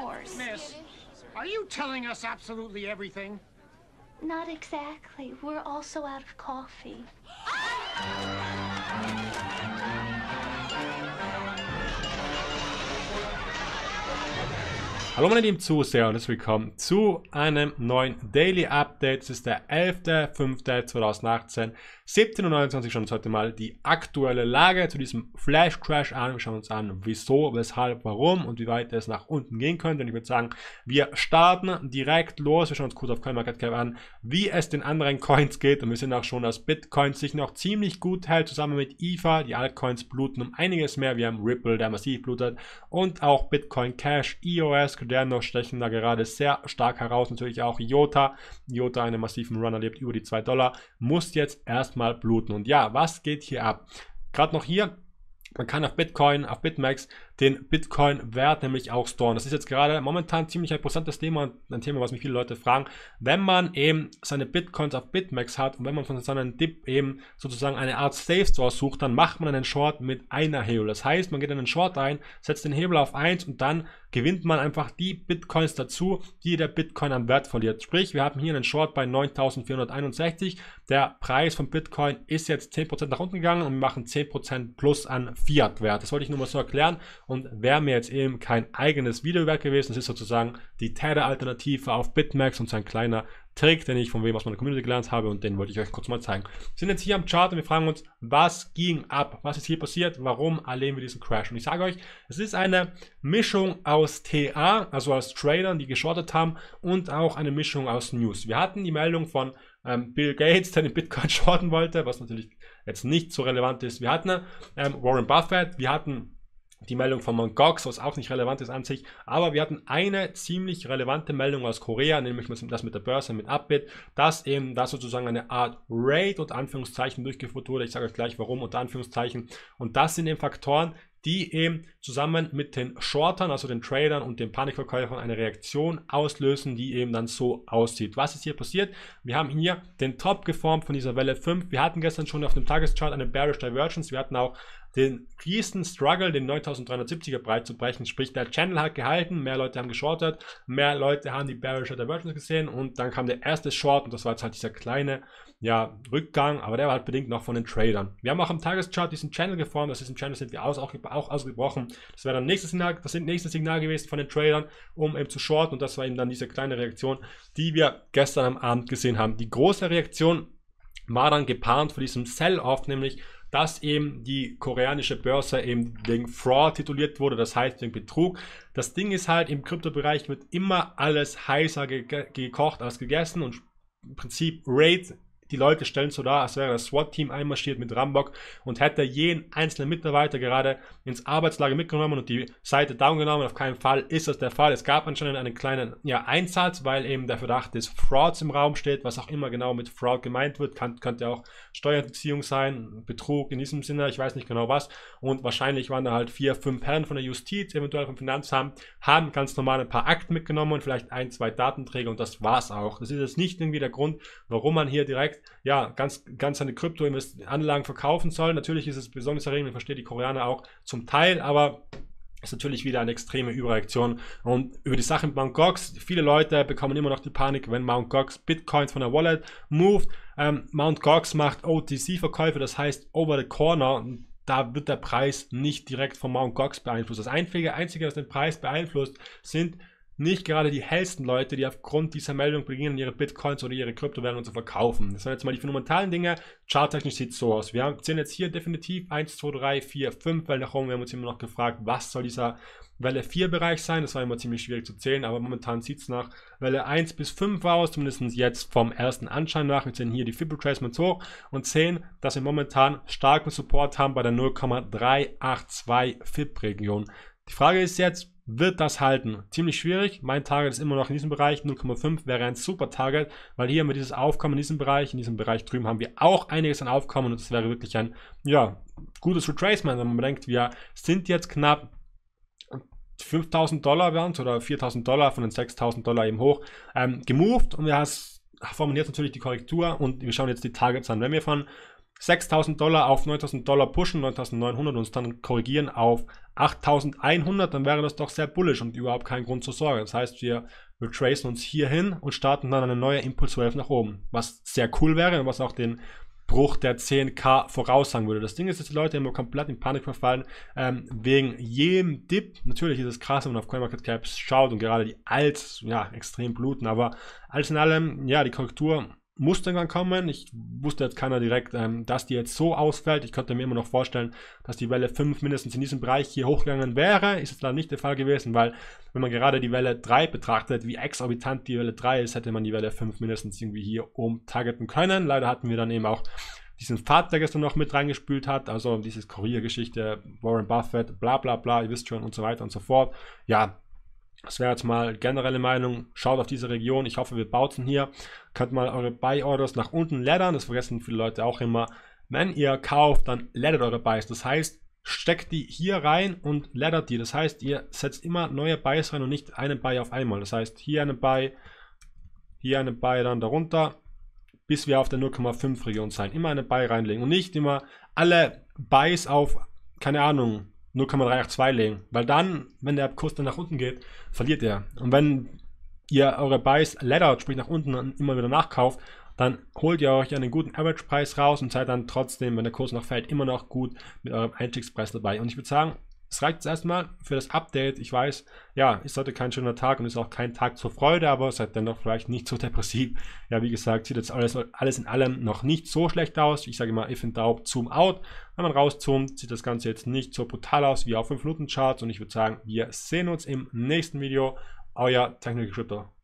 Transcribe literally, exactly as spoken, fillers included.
course. Miss, are you telling us absolutely everything? Not exactly. We're also out of coffee. Hallo meine lieben Zuseher und herzlich willkommen zu einem neuen Daily Update. Es ist der elfter fünfter zweitausendachtzehn, siebzehn Uhr neunundzwanzig. Schauen wir uns heute mal die aktuelle Lage zu diesem Flash Crash an. Wir schauen uns an, wieso, weshalb, warum und wie weit es nach unten gehen könnte. Und ich würde sagen, wir starten direkt los. Wir schauen uns kurz auf CoinMarketCap an, wie es den anderen Coins geht. Und wir sehen auch schon, dass Bitcoin sich noch ziemlich gut hält, zusammen mit E T H. Die Altcoins bluten um einiges mehr. Wir haben Ripple, der massiv blutet, und auch Bitcoin Cash, E O S, Cardano stechen da gerade sehr stark heraus. Natürlich auch I O T A. I O T A einen massiven Run erlebt über die zwei Dollar. Muss jetzt erstmal bluten. Und ja, was geht hier ab? Gerade noch hier. Man kann auf Bitcoin, auf BitMEX den Bitcoin-Wert nämlich auch storen. Das ist jetzt gerade momentan ziemlich ein brisantes Thema, ein Thema, was mich viele Leute fragen. Wenn man eben seine Bitcoins auf BitMEX hat und wenn man von seinem Dip eben sozusagen eine Art Safe Store sucht, dann macht man einen Short mit einer Hebel. Das heißt, man geht in einen Short ein, setzt den Hebel auf eins und dann gewinnt man einfach die Bitcoins dazu, die der Bitcoin an Wert verliert. Sprich, wir haben hier einen Short bei neuntausendvierhunderteinundsechzig. Der Preis von Bitcoin ist jetzt zehn Prozent nach unten gegangen und wir machen zehn Prozent plus an Fiat-Wert. Das wollte ich nur mal so erklären und wäre mir jetzt eben kein eigenes Video wert gewesen. Das ist sozusagen die Tether-Alternative auf BitMEX und so ein kleiner Trick, den ich von wem aus meiner Community gelernt habe und den wollte ich euch kurz mal zeigen. Wir sind jetzt hier am Chart und wir fragen uns, was ging ab? Was ist hier passiert? Warum erleben wir diesen Crash? Und ich sage euch, es ist eine Mischung aus T A, also aus Tradern, die geschortet haben, und auch eine Mischung aus News. Wir hatten die Meldung von ähm, Bill Gates, der den Bitcoin shorten wollte, was natürlich jetzt nicht so relevant ist. Wir hatten ähm, Warren Buffett, wir hatten die Meldung von Mt. Gox, was auch nicht relevant ist an sich, aber wir hatten eine ziemlich relevante Meldung aus Korea, nämlich das mit der Börse, mit Upbit, dass eben da sozusagen eine Art Raid unter Anführungszeichen durchgeführt wurde. Ich sage euch gleich warum unter Anführungszeichen. Und das sind eben Faktoren, die eben zusammen mit den Shortern, also den Tradern und den Panikverkäufern, eine Reaktion auslösen, die eben dann so aussieht. Was ist hier passiert? Wir haben hier den Top geformt von dieser Welle fünf. Wir hatten gestern schon auf dem Tageschart eine Bearish Divergence. Wir hatten auch den riesen Struggle, den neuntausenddreihundertsiebziger Breit zu brechen, sprich der Channel hat gehalten, mehr Leute haben geschortet, mehr Leute haben die Bearish Divergence gesehen und dann kam der erste Short und das war jetzt halt dieser kleine ja, Rückgang, aber der war halt bedingt noch von den Tradern. Wir haben auch am Tageschart diesen Channel geformt, aus diesem Channel sind wir aus, auch, auch ausgebrochen. Das wäre dann nächstes Signal, das nächste Signal gewesen von den Tradern, um eben zu shorten, und das war eben dann diese kleine Reaktion, die wir gestern am Abend gesehen haben. Die große Reaktion war dann gepaart von diesem Sell-Off, nämlich dass eben die koreanische Börse eben wegen Fraud tituliert wurde, das heißt wegen Betrug. Das Ding ist halt, im Kryptobereich wird immer alles heißer ge gekocht als gegessen und im Prinzip Raid. Die Leute stellen so dar, als wäre das SWAT-Team einmarschiert mit Rambock und hätte jeden einzelnen Mitarbeiter gerade ins Arbeitslager mitgenommen und die Seite down genommen. Auf keinen Fall ist das der Fall. Es gab anscheinend einen kleinen ja, Einsatz, weil eben der Verdacht des Frauds im Raum steht, was auch immer genau mit Fraud gemeint wird. Kann, könnte auch Steuerbeziehung sein, Betrug in diesem Sinne, ich weiß nicht genau was. Und wahrscheinlich waren da halt vier, fünf Herren von der Justiz, eventuell vom Finanzamt, haben ganz normal ein paar Akten mitgenommen und vielleicht ein, zwei Datenträger und das war's auch. Das ist jetzt nicht irgendwie der Grund, warum man hier direkt ja, ganz, ganz seine Krypto-Anlagen verkaufen soll. Natürlich ist es besorgniserregend, ich verstehe die Koreaner auch zum Teil, aber ist natürlich wieder eine extreme Überreaktion. Und über die Sache mit Mt. Gox, viele Leute bekommen immer noch die Panik, wenn Mt. Gox Bitcoins von der Wallet moved. Ähm, Mt. Gox macht O T C-Verkäufe, das heißt over the corner. Da wird der Preis nicht direkt von Mt. Gox beeinflusst. Das Einzige, Einzige, was den Preis beeinflusst, sind nicht gerade die hellsten Leute, die aufgrund dieser Meldung beginnen, ihre Bitcoins oder ihre Kryptowährungen zu verkaufen. Das sind jetzt mal die fundamentalen Dinge. Charttechnisch sieht es so aus. Wir sehen jetzt hier definitiv eins, zwei, drei, vier, fünf Wellen nach oben. Wir haben uns immer noch gefragt, was soll dieser Welle vier Bereich sein. Das war immer ziemlich schwierig zu zählen, aber momentan sieht es nach Welle eins bis fünf aus, zumindest jetzt vom ersten Anschein nach. Wir sehen hier die Fib Retracements hoch und sehen, dass wir momentan starken Support haben bei der null Komma drei acht zwei Fib-Region. Die Frage ist jetzt, wird das halten? Ziemlich schwierig. Mein Target ist immer noch in diesem Bereich. null Komma fünf wäre ein super Target, weil hier haben wir dieses Aufkommen in diesem Bereich. In diesem Bereich drüben haben wir auch einiges an Aufkommen und es wäre wirklich ein ja, gutes Retracement, wenn man bedenkt, wir sind jetzt knapp fünftausend Dollar während oder viertausend Dollar von den sechstausend Dollar eben hoch ähm, gemoved und wir haben formuliert natürlich die Korrektur und wir schauen jetzt die Targets an. Wenn wir von sechstausend Dollar auf neuntausend Dollar pushen, neuntausendneunhundert und uns dann korrigieren auf achttausendeinhundert, dann wäre das doch sehr bullish und überhaupt kein Grund zur Sorge. Das heißt, wir retracen uns hier hin und starten dann eine neue Impulswave nach oben, was sehr cool wäre und was auch den Bruch der zehn K voraussagen würde. Das Ding ist, dass die Leute immer komplett in Panik verfallen, ähm, wegen jedem Dip. Natürlich ist es krass, wenn man auf CoinMarketCap schaut und gerade die Alts, ja, extrem bluten, aber alles in allem, ja, die Korrektur muss dann kommen. Ich wusste jetzt keiner direkt, ähm, dass die jetzt so ausfällt. Ich könnte mir immer noch vorstellen, dass die Welle fünf mindestens in diesem Bereich hier hochgegangen wäre. Ist jetzt leider nicht der Fall gewesen, weil wenn man gerade die Welle drei betrachtet, wie exorbitant die Welle drei ist, hätte man die Welle fünf mindestens irgendwie hier oben targeten können. Leider hatten wir dann eben auch diesen Pfad, der gestern noch mit reingespült hat, also dieses Kurier-Geschichte, Warren Buffett, bla bla bla, ihr wisst schon und so weiter und so fort. Ja, das wäre jetzt mal generelle Meinung. Schaut auf diese Region. Ich hoffe, wir bautzen hier. Könnt mal eure Buy-Orders nach unten laddern. Das vergessen viele Leute auch immer. Wenn ihr kauft, dann laddert eure Buys. Das heißt, steckt die hier rein und laddert die. Das heißt, ihr setzt immer neue Buys rein und nicht einen Buy auf einmal. Das heißt, hier eine Buy, hier eine Buy, dann darunter, bis wir auf der null Komma fünf Region sein. Immer eine Buy reinlegen und nicht immer alle Buys auf, keine Ahnung, null Komma drei acht zwei legen, weil dann, wenn der Kurs dann nach unten geht, verliert er. Und wenn ihr eure Buys laddert, sprich nach unten und immer wieder nachkauft, dann holt ihr euch einen guten Average-Preis raus und seid dann trotzdem, wenn der Kurs noch fällt, immer noch gut mit eurem Einstiegspreis dabei. Und ich würde sagen, es reicht jetzt erstmal für das Update. Ich weiß, ja, ist heute kein schöner Tag und ist auch kein Tag zur Freude, aber seid dennoch vielleicht nicht so depressiv. Ja, wie gesagt, sieht jetzt alles, alles in allem noch nicht so schlecht aus. Ich sage immer, if in doubt, zoom out. Wenn man rauszoomt, sieht das Ganze jetzt nicht so brutal aus wie auf fünf Minuten Charts und ich würde sagen, wir sehen uns im nächsten Video. Euer Technical Crypto.